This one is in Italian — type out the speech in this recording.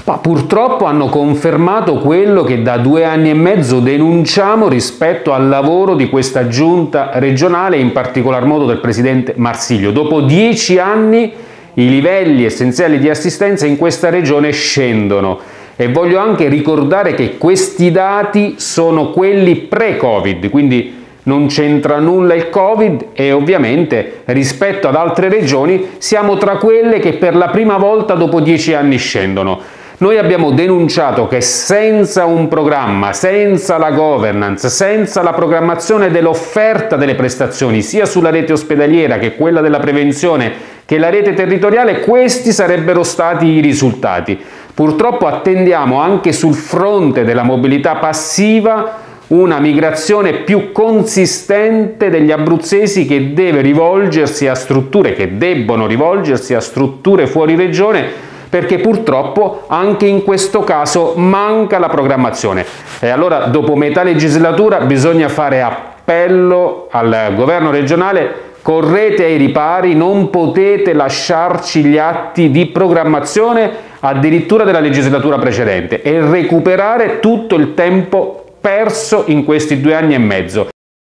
Ma purtroppo hanno confermato quello che da 2 anni e mezzo denunciamo rispetto al lavoro di questa giunta regionale, in particolar modo del presidente Marsiglio. Dopo 10 anni i livelli essenziali di assistenza in questa regione scendono e voglio anche ricordare che questi dati sono quelli pre-Covid, quindi non c'entra nulla il Covid e ovviamente rispetto ad altre regioni siamo tra quelle che per la prima volta dopo 10 anni scendono. Noi abbiamo denunciato che senza un programma, senza la governance, senza la programmazione dell'offerta delle prestazioni, sia sulla rete ospedaliera che quella della prevenzione, che la rete territoriale, questi sarebbero stati i risultati. Purtroppo attendiamo anche sul fronte della mobilità passiva una migrazione più consistente degli abruzzesi che debbono rivolgersi a strutture fuori regione, perché purtroppo anche in questo caso manca la programmazione. E allora dopo metà legislatura bisogna fare appello al governo regionale: correte ai ripari, non potete lasciarci gli atti di programmazione addirittura della legislatura precedente e recuperare tutto il tempo perso in questi 2 anni e mezzo.